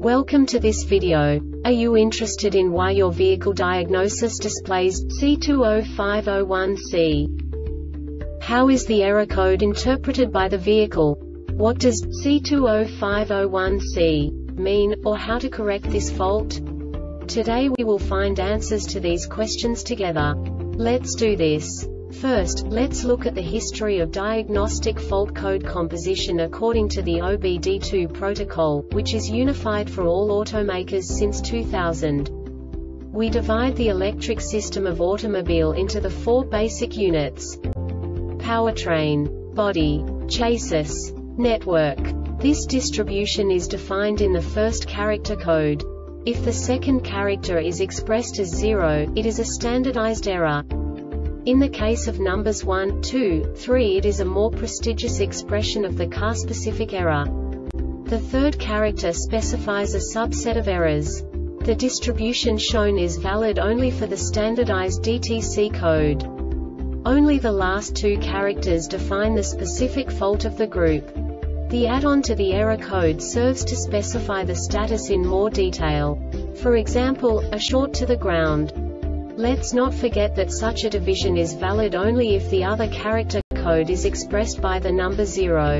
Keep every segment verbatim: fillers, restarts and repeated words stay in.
Welcome to this video. Are you interested in why your vehicle diagnosis displays C two zero five zero one C? How is the error code interpreted by the vehicle? What does C two zero five zero one C mean, or how to correct this fault? Today we will find answers to these questions together. Let's do this. First, let's look at the history of diagnostic fault code composition according to the O B D two protocol, which is unified for all automakers since two thousand. We divide the electric system of automobile into the four basic units: powertrain, body, chassis, network. This distribution is defined in the first character code. If the second character is expressed as zero, it is a standardized error. In the case of numbers one, two, three, it is a more prestigious expression of the car-specific error. The third character specifies a subset of errors. The distribution shown is valid only for the standardized D T C code. Only the last two characters define the specific fault of the group. The add-on to the error code serves to specify the status in more detail. For example, a short to the ground. Let's not forget that such a division is valid only if the other character code is expressed by the number zero.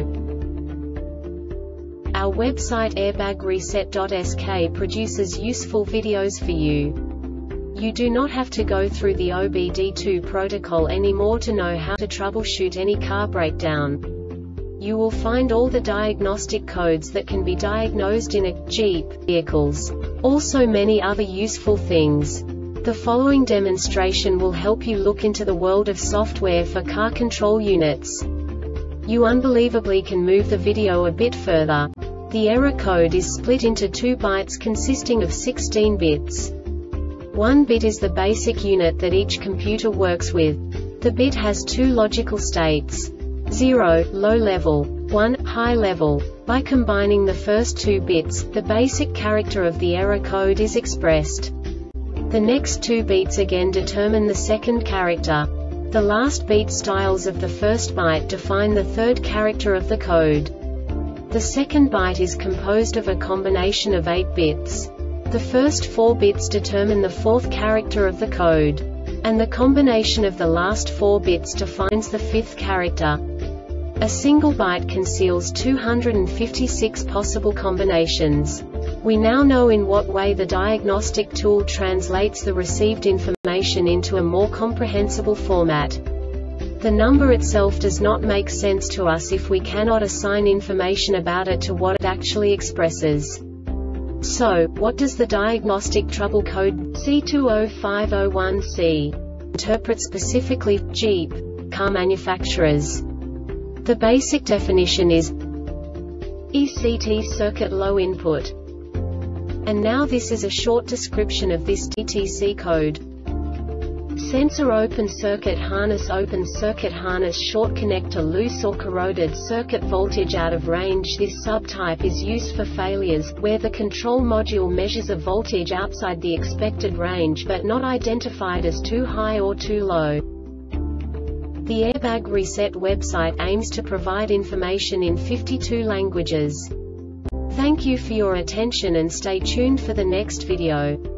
Our website airbag reset dot S K produces useful videos for you. You do not have to go through the O B D two protocol anymore to know how to troubleshoot any car breakdown. You will find all the diagnostic codes that can be diagnosed in a Jeep vehicles. Also many other useful things. The following demonstration will help you look into the world of software for car control units. You unbelievably can move the video a bit further. The error code is split into two bytes consisting of sixteen bits. One bit is the basic unit that each computer works with. The bit has two logical states: zero, low level, one, high level. By combining the first two bits, the basic character of the error code is expressed. The next two beats again determine the second character. The last beat styles of the first byte define the third character of the code. The second byte is composed of a combination of eight bits. The first four bits determine the fourth character of the code. And the combination of the last four bits defines the fifth character. A single byte conceals two hundred fifty-six possible combinations. We now know in what way the diagnostic tool translates the received information into a more comprehensible format. The number itself does not make sense to us if we cannot assign information about it to what it actually expresses. So, what does the diagnostic trouble code C two zero five zero one C interpret specifically for Jeep car manufacturers? The basic definition is E C T circuit low input. And now this is a short description of this D T C code. Sensor open circuit harness open circuit harness short connector loose or corroded circuit voltage out of range. This subtype is used for failures where the control module measures a voltage outside the expected range but not identified as too high or too low. The Airbag Reset website aims to provide information in fifty-two languages. Thank you for your attention and stay tuned for the next video.